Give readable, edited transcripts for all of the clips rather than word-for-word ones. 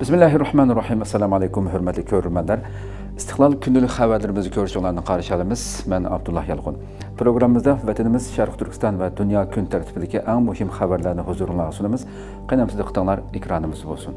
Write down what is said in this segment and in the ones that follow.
Bismillahirrahmanirrahim. Assalamu alaikum hürmetli görürmenler. İstiklal günlük haberlerimizi görüşlerine karşı alımız. Ben Abdullah Yalğun. Programımızda vatanımız Şarkı Türkistan ve dünya gün tertibindeki en mühim haberlerini huzuruna sunumuz. Qanamsızda qıtanlar ekranımız olsun.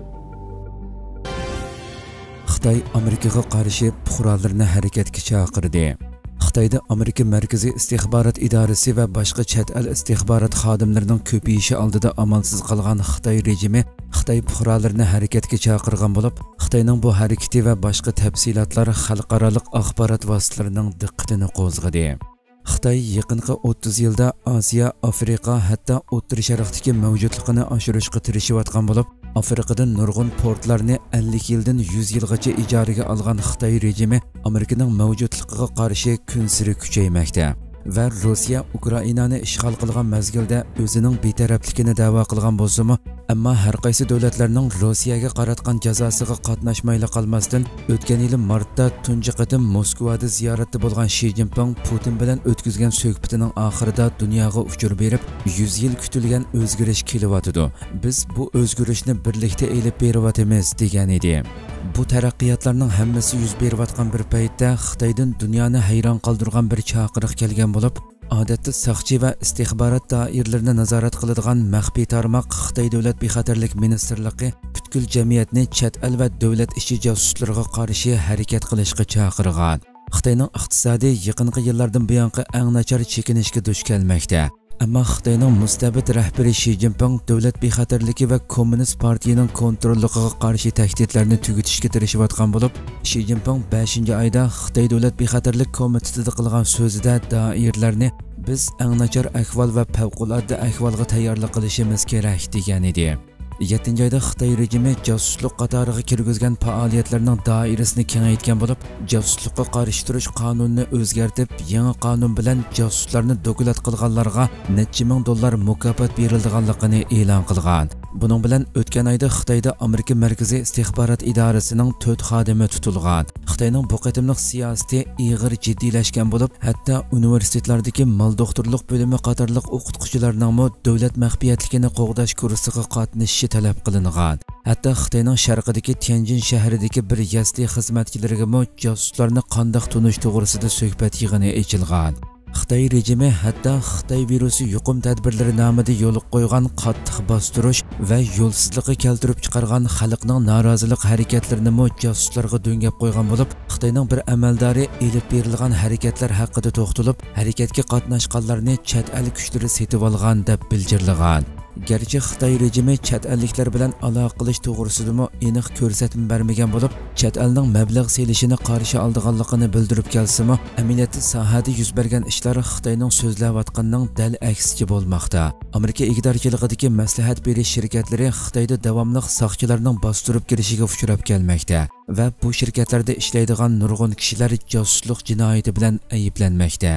Xitoy Amerikaga qarshi puhralarni harakatga chaqirdi. Xitoyda Amerika Markaziy istixborot idorasi va boshqa chet el istixborot xodimlarining ko'payishi oldida amalsiz qolgan Xitoy rejimi Xitoy puhralarini harakatga chaqirgan bo'lib, Xitoyning bu harakati va boshqa tafsilotlar xalqaro axborot vositalarining diqqatini qo'zg'adi. Xitoy yaqinqi 30 yilda Osiyo, Afrika, hatto O'rta Sharqdagi mavjudligini oshirishga tirishayotgan bo'lib, Afrikadan nurg'un portlarni 50 yildan 100 yilgacha ijaraga olgan Xitoy rejimi Amerikaning mavjudligiga qarshi kun sari kuchaymoqda va Rossiya Ukrainani ishg'ol qilgan mezgilda o'zining betarafligini da'vo qilgan bo'lsa-mu, ammo har qaysi davlatlarning Rossiyaga qaratgan jazosiga qatnashmayla qolmasdan o'tgan yil martda tunji qatim Moskvada ziyoratda bo'lgan Xi Jinping Putin bilan o'tkazgan suhbatining oxirida dunyoga uchur berib 100 yil kutilgan o'zgarish kelyotidi. Biz bu o'zgarishni birlikda elib beryapmiz degan edi. Bu taraqqiyotlarning hammasi yuz berayotgan bir paytda Xitoydan dunyoni hayron qoldirgan bir chaqiriq kelgan bo'lib, odatda soqchi va istixborot doiralarini nazorat qiladigan maxfiy tarmoq Xitoy davlat bexatarlik ministrligi butkul jamiyatni chet el va davlat ichi josuslariga qarshi harakat qilishga chaqirgan. Xitoyning iqtisodiy yaqinqi yillardan buyongi eng nachar chekinishga duch kelmoqda. Ammo Xitoyning mustabid rahbari Xi Jinping davlat bexatarligi va kommunist partiyaning kontrolligiga qarshi tahdidlarni tugatishga tirishayotgan bo'lib, Xi Jinping 5-oyda Xitoy davlat bexatarlik komitetida qilgan so'zida doirlarni biz eng nachar ahvol va favqulodda ahvolga tayyorlik qilishimiz kerak degan edi. 7-oyda Xitoy rejimi josuslik qatoriga kirgizgan faoliyatlarning doirasini kengaytgan bo'lib, josuslikqa qarshi turish qonunini o'zgartib, yangi qonun bilan josuslarni dokulat qilganlarga necha ming dollar mukofot berilganligini e'lon qilgan. Buning bilan o'tgan oyda Xitoyda Amerika Markaziy istixborot idorasining 4 xodimi tutilgan. Xitoyning bu qatimliq siyosati ig'ir jiddiylashgan bo'lib, hatto universitetlardagi mal doktorlik bo'limi qatorliq o'qituvchilarning davlat maxfiyatligini qo'g'dash kursiga qatnashishi talab qilingan. Hatto Xitoyning sharqidagi Tianjin shahridagi bir yasli xizmatchilariga josuslarni qanday tunish to'g'risida suhbat yig'ini ochilgan. Xitoy rejimi hatto Xitoy virusi yuqum tadbirlari nomida yo'l qo'ygan qattiq bostirish va yo'lsizlikqa keltirib chiqargan xalqning norozilik harakatlarini josuslarga do'ngab qo'ygan bo'lib, Xitoyning bir amaldori elib berilgan harakatlar haqida to'xtalib, harakatga qatnashganlarni chet el kuchlari setib olgan deb bildirgan. Gerçi Xitoy rejimi chet elliklar bilan aloqa qilish to'g'risida aniq ko'rsatma bermagan bo'lib, chet elning mablag' selishini qarshi oldiganligini bildirib kelsa-mu, amaliyotda sohada yuz bergan ishlar Xitoyning so'zlayotganining dal aksiga bo'lmoqda. Amerika igdorchiligidagi maslahat berish shirkatlari Xitoyda davomli soqchilarning bostirib kirishiga uchrab kelmoqda va bu shirkatlarda ishlaydigan nurg'un kishilar josuslik jinoyati bilan ayblanmoqda.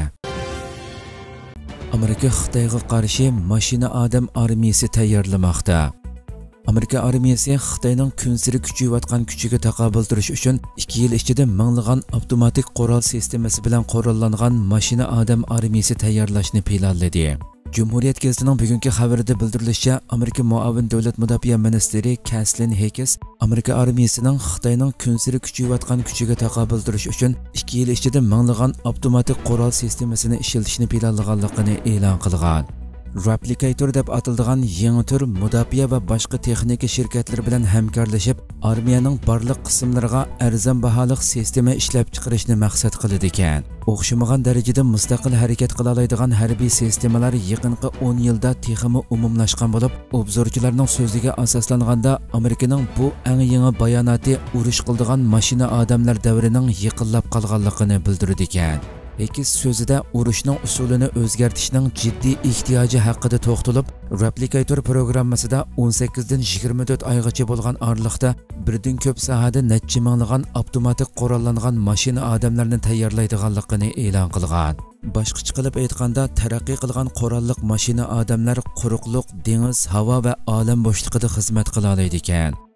Amerika Xitoyga qarshi mashina odam armiyasi tayyorlamoqda. Amerika armiyasi Xitoyning kun sari kuchayotgan kuchiga taqobil turish uchun 2 yil ichida minglagan avtomatik qurol sistemasi bilan qurollangan mashina odam armiyasi tayyorlashni planladi. Cumhuriyet gazetining bugungi xabarida bildirilishicha, Amerika muavin davlat mudofaa ministri Kathleen Hicks Amerika armiyasining Xitoyning kun sari kuchayotgan kuchiga taqobil turish uchun 2 yil ichida minglagan avtomatik qurol sistemasini ishlatishni planlaganligini e'lon qilgan. Replicator deb ataladigan yangi tur mudofaa va boshqa texnika shirkatlari bilan hamkorlashib, armiyaning barliq qismlariga arzon baholiq sistema ishlab chiqarishni maqsad qiladi ekan. O'xshamagan darajada mustaqil harakat qila oladigan harbiy sistemalar yaqinqi 10 yilda texmi umumlashgan bo'lib, obzorchilarning so'ziga asoslanganda Amerikaning bu eng yangi bayonoti urush qiladigan mashina odamlar davrining yiqilib qolganligini bildirdi ekan. Ekis so'zida urushning usulini o'zgartishning jiddiy ehtiyoji haqida to'xtalib, Replicator programmasida 18 dan 24 oygacha bo'lgan oraliqda birdan ko'p sohada necha minglagan avtomatik qurollangan mashina odamlarni tayyorlaydiganligini e'lon qilgan. Boshqacha qilib aytganda, taraqqiy qilgan qurolliq mashina odamlar quruqliq, dengiz, havo va olam bo'shlig'ida xizmat qila oladi ekan.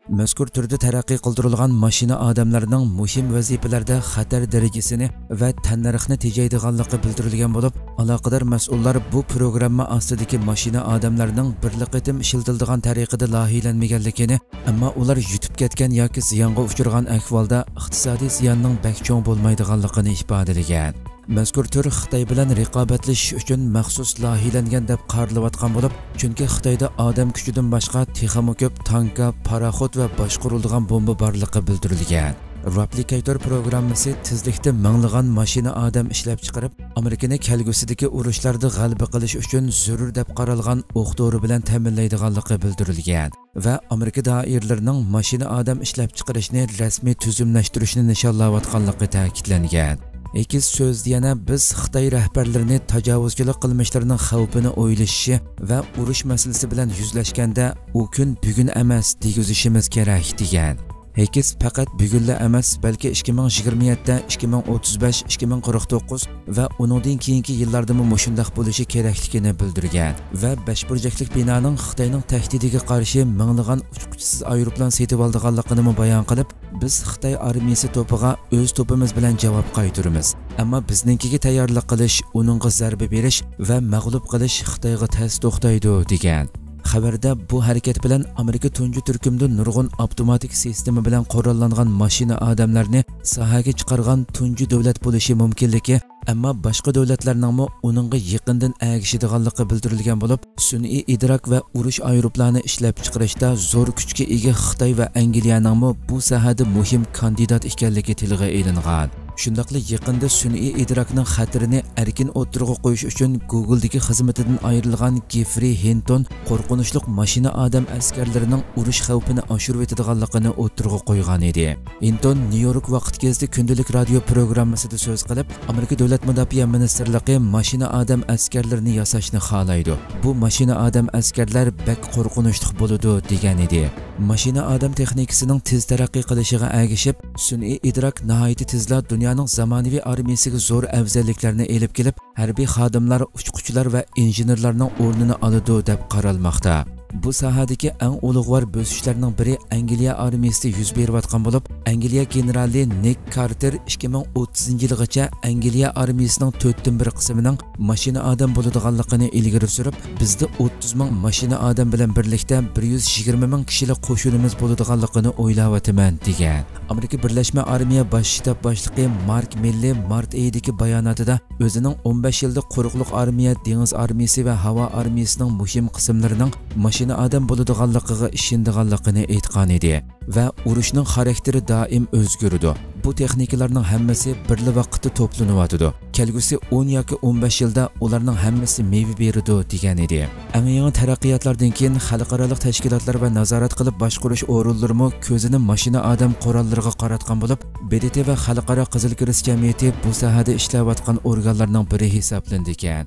mazkur turda taraqqiy qildirilgan mashina odamlarning muhim vazifalarda xatar darajasini va tannarxni tejaydiganligi bildirilgan bo'lib, aloqador mas'ullar bu programma ostidagi mashina odamlarning birli qitim ishiltiladigan tariqada loyihalanmaganligini, ammo ular yutib ketgan yoki ziyonga uchragan ahvolda iqtisodiy ziyonning bak cho'ng bo'lmaydiganligini ifodalagan. Mazkur tur Xitoy bilan raqobatlashish uchun maxsus loyihalangan deb qaralayotgan bo'lib, chunki Xitoyda odam kuchidan boshqa texmo ko'p tanka, paraxod va boshqariladigan bomba borligi bildirilgan. Replikator programmasi tezlikda minglagan mashina odam ishlab chiqarib, Amerikani kelgusidagi urushlarda g'alaba qilish uchun zarur deb qaralgan o'q-dori bilan ta'minlaydiganligi bildirilgan va Amerika doiralarining mashina odam ishlab chiqarishni rasmiy tuzumlashtirishni nishonlayotganligi ta'kidlangan. Ekiz so'zda yana biz Xitoy rahbarlarini tajovuzchilik qilmishlarining xavfini o'ylashi va urush masalasi bilan yuzlashganda u kun bugun emas degizishimiz kerak degan. Ekiz faqat bugunla emas, balki 2027, 2035, 2049 va undan keyingi yillarda mushundaq bo'lishi kerakligini bildirgan va 5 burchakli binoning Xitoyning tahdidiga qarshi minglagan uchquchisiz aeroplan setib olganligini bayon qilib, biz Xitoy armiyasi to'piga o'z to'pimiz bilan javob qaytaramiz. Ammo bizninkiga tayyorlik qilish, uningga zarba berish va mag'lub qilish Xitoyga tez to'xtaydi degan. Xabarda bu harakat bilan Amerika tunji turkumda nurg'un avtomatik sistema bilan qurollangan mashina odamlarni sahaga chiqargan tunji davlat bo'lishi mumkinligi, ammo boshqa davlatlarning uningga yaqindan agishadiganligi bildirilgan bo'lib, sun'iy idrok va urush aeroplani ishlab chiqarishda zo'r kuchga ega Xitoy va Angliyaning bu sohada muhim kandidat ekanligi tilga ilingan. Shundaqli yaqinda sun'iy idrokning xatirini erkin o'tirg'a qo'yish uchun Google'dagi xizmatidan ayrilgan Jeffrey Hinton qo'rqinchli mashina odam askarlarining urush xavfini oshirib etadiganligini o'tirg'a qo'ygan edi. Hinton New York vaqt kezdi kundalik radio programmasida so'z qilib, Amerika davlat mudofaa ministrligi mashina odam askarlarini yasashni xohlaydi. Bu mashina odam askarlar bak qo'rqinchli bo'ladi degan edi. Mashina odam texnikasining tez taraqqiy qilishiga ergishib, sun'iy idrok nihoyatda tezla dunyoning zamonaviy armiyasiga zo'r afzalliklarni elib kelib, harbiy xodimlar, uchquchilar va injenerlarning o'rnini oladi deb qaralmoqda. Bu sohadagi eng ulug'vor bosishlarning biri Angliya armiyasida yuz berayotgan bo'lib, Angliya generali Nick Carter 2030-yilgacha Angliya armiyasining 4/1 qismining mashina odam bo'ladiganligini ilgari surib, bizda 30 ming mashina odam bilan birlikda 120 ming kishilik qo'shinimiz bo'ladiganligini o'ylayapman degan. Amerika Birlashma Armiya bosh shtab boshlig'i Mark Milley mart oyidagi bayonotida o'zining 15 yilda quruqliq armiya, dengiz armiyasi va havo armiyasining muhim qismlarining mashina odam bo'ladiganligiga ishonganligini aytgan edi va urushning xarakteri doim o'zgaradi. Bu texnikalarning hammasi birli vaqtda to'planyotidi. Kelgusi 10 yoki 15 yilda ularning hammasi meva beradi degan edi. Eng yangi taraqqiyotlardan keyin xalqaro tashkilotlar va nazorat qilib boshqarish o'rinlari ko'zini mashina odam qurollariga qaratgan bo'lib, BDT va Xalqaro Qizil Kirist jamiyati bu sohada ishlayotgan organlarning biri hisoblandi ekan.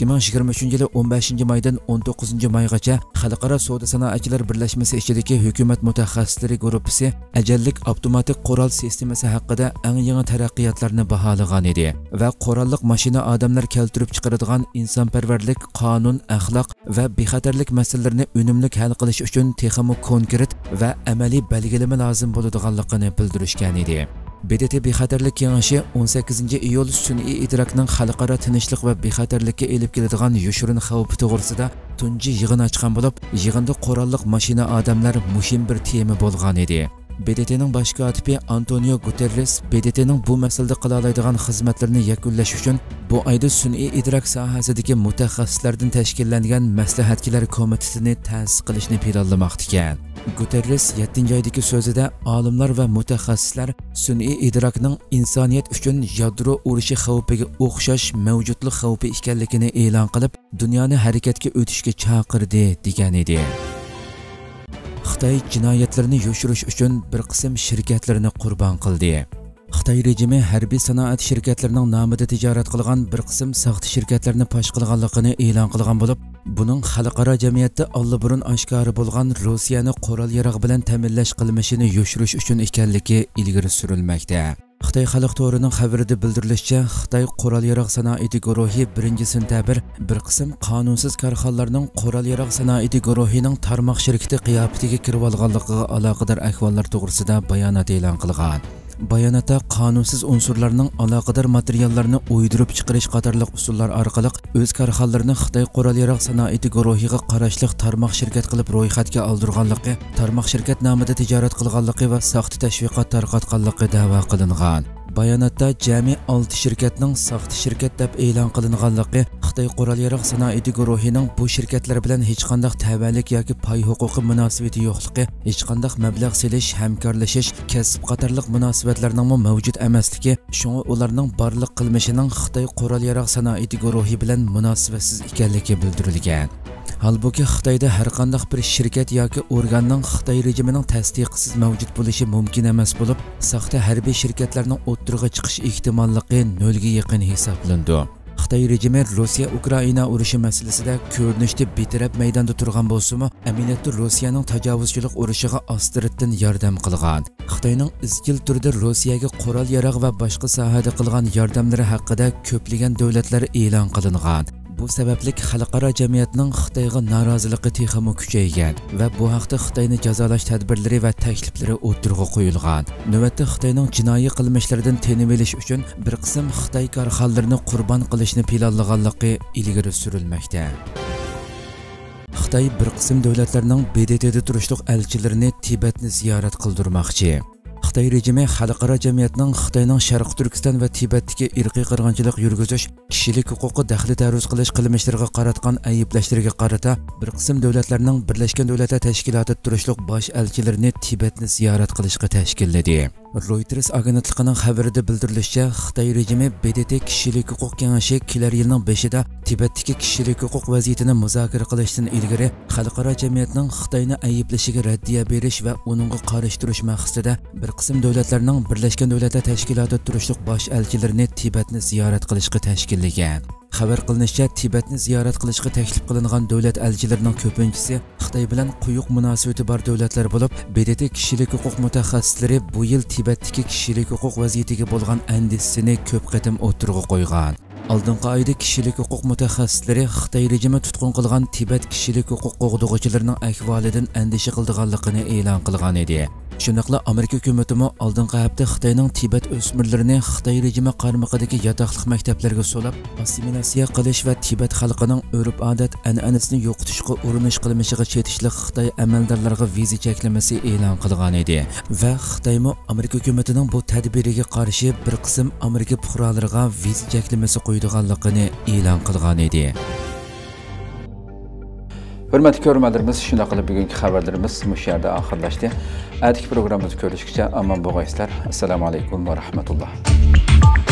2023 yılı 15 maydan 19 maygacha Xalqaro Savdo Sanoatchilar birlashmasi ichidagi hukumat mutaxassislari guruhi ajallik avtomatik qurol sistemasi haqida eng yangi taraqqiyotlarni baholagan edi va qurolliq mashina odamlar keltirib chiqaradigan insonparvarlik, qonun, axloq va bexatarlik masalalarini unumli hal qilish uchun texmo konkret va amaliy belgilama lozim bo'ladiganligini bildirishgan edi. BDT bexatarlik kengashi 18 iyul sun'iy idrokning xalqaro tinchlik va bexatarlikka elib keladigan yoshirin xavfi to'g'risida tunji yig'in ochgan bo'lib, yig'inda qurolliq mashina odamlar muhim bir tema bo'lgan edi. BDTning bosh kotibi Antonio Guterres BDTning bu masalada qila oladigan xizmatlarini yakunlash uchun bu oyda sun'iy idrok sohasidagi mutaxassislardan tashkillangan maslahatchilar komitetini ta'sis qilishni planlamoqda ekan. Guterres 7-oydagi so'zida olimlar va mutaxassislar sun'iy idrokning insoniyat uchun yadro urushi xavfiga o'xshash mavjudlik xavfi ekanligini e'lon qilib, dunyoni harakatga o'tishga chaqirdi degan edi. Xitoy jinoyatlarni yoshirish uchun bir qism shirkatlarni qurbon qildi. Xitoy rejimi harbiy sanoat shirkatlarining nomida tijorat qilgan bir qism saxta shirkatlarni fosh qilganligini e'lon qilgan bo'lib, buning xalqaro jamiyatda allaburun oshkora bo'lgan Rossiyani qurol-yarog' bilan ta'minlash qilmishini yoshirish uchun ekanligi ilgari surilmoqda. Xitoy xalq to'rining xabarida bildirilishicha, Xitoy qurol-yarog' sanoati guruhi 1-sentabr bir qism qonunsiz korxonalarning qurol-yarog' sanoati guruhining tarmoq shirkati qiyofatiga kirib olganligiga aloqador ahvollar to'g'risida bayonot e'lon qilgan. Bayonotda qonunsiz unsurlarning aloqador materiallarni o'ydirib chiqarish qatorliq usullar orqali o'z korxonalarini Xitoy qurol-yarog' sanoati guruhiga qarashli tarmoq shirkat qilib ro'yxatga oldirganligi, tarmoq shirkat nomida tijorat qilganligi va soxta tashviqot tarqatganligi da'vo qilingan. Bayonotda jami 6 shirkatning soxta shirkat deb e'lon qilinganligi, Xitoy qurol-yarog' sanoati guruhining bu shirkatlar bilan hech qanday tavallik yoki pay huquqi munosabati yo'qligi, hech qanday mablag' selish, hamkorlashish, kasb qatorliq munosabatlarning mavjud emasligi, shunga ularning barliq qilmishining Xitoy qurol-yarog' sanoati guruhi bilan munosabatsiz ekanligi bildirilgan. Halbuki Xitoyda har qanday bir shirkat yoki organning Xitoy rejimining tasdiqisiz mavjud bo'lishi mumkin emas bo'lib, soxta harbiy shirkatlarning o'ttirg'i chiqish ehtimolligi 0 ga yaqin hisoblandi. Xitoy rejimi Rossiya-Ukraina urushi masalasida ko'rinishda betaraf maydonda turgan bo'lsa-mu, amaliyotda Rossiyaning tajovuzchilik urushiga ostiritdan yordam qilgan. Xitoyning izchil turda Rossiyaga qurol-yarog' va boshqa sohada qilgan yordamlari haqida ko'plagan davlatlar e'lon qilingan. Bu sababli xalqaro jamiyatning Xitoyga noroziligi texmi kuchaygan va bu haqda Xitoyni jazolash tadbirlari va takliflari o'tirg'i qo'yilgan. Navbatda Xitoyning jinoiy qilmishlaridan tenib olish uchun bir qism Xitoy korxonalarini qurbon qilishni planlaganligi ilgari surilmoqda. Xitoy bir qism davlatlarning BDTda turishliq elchilarini Tibetni ziyorat qildirmoqchi. Xitoy rejimi xalqaro jamiyatning Xitoyning Sharq Turkiston va Tibetdagi irqiy qirg'inchilik yurgizish, kishilik huquqi daxli taruz qilish qilmishlariga qaratgan ayblashlarga qarata bir qism davlatlarning Birlashgan Davlatlar Tashkilotida turishliq bosh elchilarini Tibetni ziyorat qilishga tashkilladi. Reuters agentligining xabarida bildirilishicha, Xitoy rejimi BDT kishilik huquq kengashi kelar yilning 5-ida Tibetdagi kishilik huquq vaziyatini muzokara qilishdan ilgari xalqaro jamiyatning Xitoyni ayblashiga raddiya berish va uningga qarshi turish maqsadida bir qism davlatlarning Birlashgan Davlatlar Tashkilotida turishliq bosh elchilarini Tibetni ziyorat qilishga tashkillagan. Xabar qilinishicha, Tibetni ziyorat qilishga taklif qilingan davlat elchilarining ko'pinchisi Xitoy bilan quyuq munosabati bor davlatlar bo'lib, BDT kishilik huquq mutaxassislari bu yil Tibetdagi kishilik huquq vaziyatiga bo'lgan andisini ko'p qatim o'tirg'i qo'ygan. Oldingi oyda kishilik huquq mutaxassislari Xitoy rejimi tutqun qilgan Tibet kishilik huquq qo'g'dug'uvchilarining ahvolidan andisha qilganligini e'lon qilgan edi. Shundaqla Amerika hukumati oldingi hafta Xitoyning Tibet o'smirlarini Xitoy rejimi qarmog'idagi yotoqliq maktablarga so'lab, assimilyatsiya qilish va Tibet xalqining urf-odat an'anasini yo'qotishga urinish qilmishiga chetishli Xitoy amaldorlariga viza cheklamasi e'lon qilgan edi va Xitoy Amerika hukumatining bu tadbiriga qarshi bir qism Amerika fuqarolariga viza cheklamasi qo'ydiganligini e'lon qilgan edi. Hürmetli görürmenlerimiz, şuna qilib bugungi xabarlarimiz bu yerda oxirlashdi. Atigi programmamizni ko'rishgacha omon bo'linglar. Assalomu alaykum va rahmatulloh.